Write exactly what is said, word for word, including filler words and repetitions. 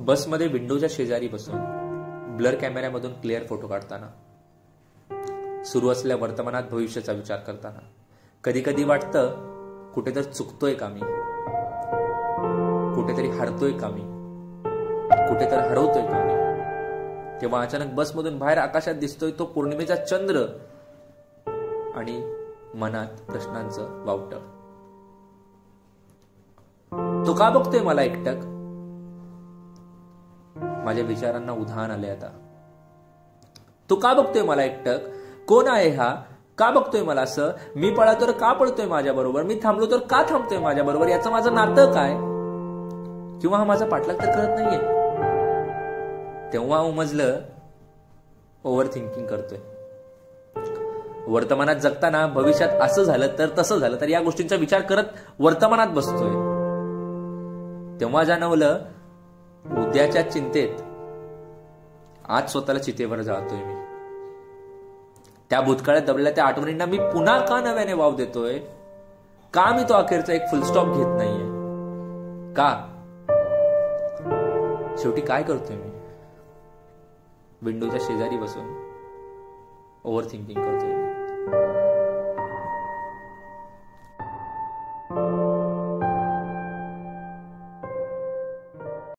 बसमध्ये विंडोच्या शेजारी बसून ब्लर कॅमेऱ्यामधून क्लिअर फोटो काढताना, सुरू असलेल्या वर्तमानात भविष्याचा विचार करताना कधी कधी वाटतं कुठेतरी चुकतोय का मी, कुठेतरी हरतोय का मी, कुठेतरी हरवतोय का मी. तेव्हा अचानक बसमधून बाहेर आकाशात दिसतोय तो पौर्णिमेचा चंद्र आणि मनात प्रश्नांचं वावटळ. तो का बघतोय मला एकटक? माझ्या विचारांना उधाण आले आता. तो का बघतोय मला एकटक? कोण आहे हा? का बघतोय मला असं? मी पळतो तर का पळतोय माझ्या बरोबर? मी थांबलो तर का थांबतोय माझ्या बरोबर? याचं माझं नातं काय? किंवा हा माझा पाठलाग तर करत नाहीये. तेव्हा उमजलं ओव्हर थिंकिंग करतोय. वर्तमानात जगताना भविष्यात असं झालं तर तसं झालं तर या गोष्टींचा विचार करत वर्तमानात बसतोय. तेव्हा जाणवलं उद्याच्या चिंतेत आज स्वतःला चितेवर जाळतोय मी. त्या भूतकाळात दबलेल्या त्या आठवणींना मी पुन्हा का नव्याने वाव देतोय? का मी तो अखेरचा एक फुलस्टॉप घेत नाहीये? का? शेवटी काय करतोय मी? विंडोच्या शेजारी बसून ओव्हर थिंकिंग करतोय.